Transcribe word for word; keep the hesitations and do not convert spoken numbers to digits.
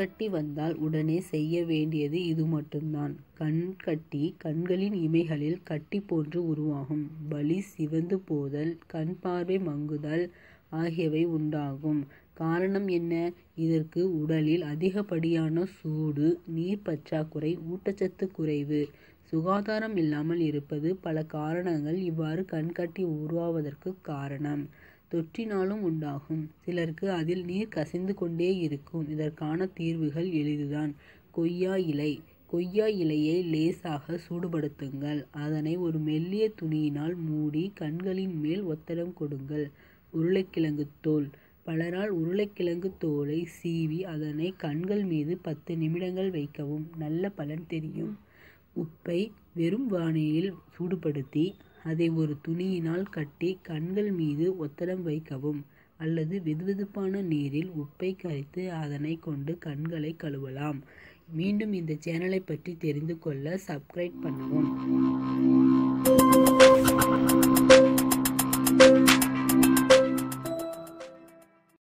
கண்கட்டி வந்தால் உடனே செய்ய வேண்டியது இது மட்டும்தான். கண்கட்டி கண்களின் இமைகளில் கட்டி போன்று உருவாகும். வலி, சிவந்து போதல், கண் பார்வை மங்குதல் ஆகியவை உண்டாகும். காரணம் என்ன? இதற்கு உடலில் அதிகப்படியான சூடு, நீர் பற்றாக்குறை, ஊட்டச்சத்து குறைவு, சுகாதாரம் இல்லாமல் இருப்பது பல காரணங்கள் இவ்வாறு கண்கட்டி உருவாவதற்கு காரணம். தொற்றினாலும் உண்டாகும். சிலருக்கு அதில் நீர் கசிந்து கொண்டே இருக்கும். இதற்கான தீர்வுகள் எளிதுதான். கொய்யா இலை கொய்யா இலையை லேசாக சூடுபடுத்துங்கள். அதனை ஒரு மெல்லிய துணியினால் மூடி கண்களின் மேல் ஒத்தடம் கொடுங்கள். உருளைக்கிழங்கு தோல் பலரால் உருளைக்கிழங்கு தோலை சீவி அதனை கண்கள் மீது பத்து நிமிடங்கள் வைக்கவும் நல்ல பலன் தெரியும். உப்பை வெறும் வானிலையில் சூடுபடுத்தி அதை ஒரு துணியினால் கட்டி கண்கள் மீது ஒத்தடம் வைக்கவும் அல்லது வெதுவெதுப்பான நீரில் உப்பை கரைத்து அதனை கொண்டு கண்களை கழுவலாம். மீண்டும் இந்த சேனலை பற்றி தெரிந்து கொள்ள சப்ஸ்கிரைப் பண்ணவும்.